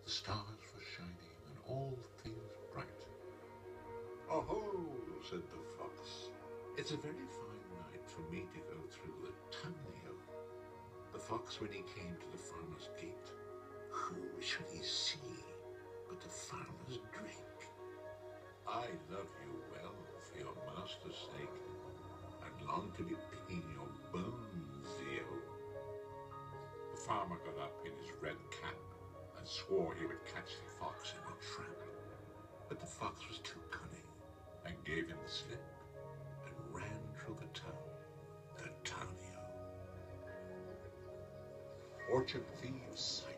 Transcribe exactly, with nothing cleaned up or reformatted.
The stars were shining and all things bright. "Oh-ho," said the fox, "it's a very fine night for me to go through the townio." The fox, when he came to the farmer's gate, who should he see but the farmer's drake? "I love you well for your master's sake, and long to be picking your bones, yo." The farmer got up in his red cap and swore he would catch the fox in a trap. But the fox was too cunning and gave him the slip and ran through the town, the townio. Orchard thieves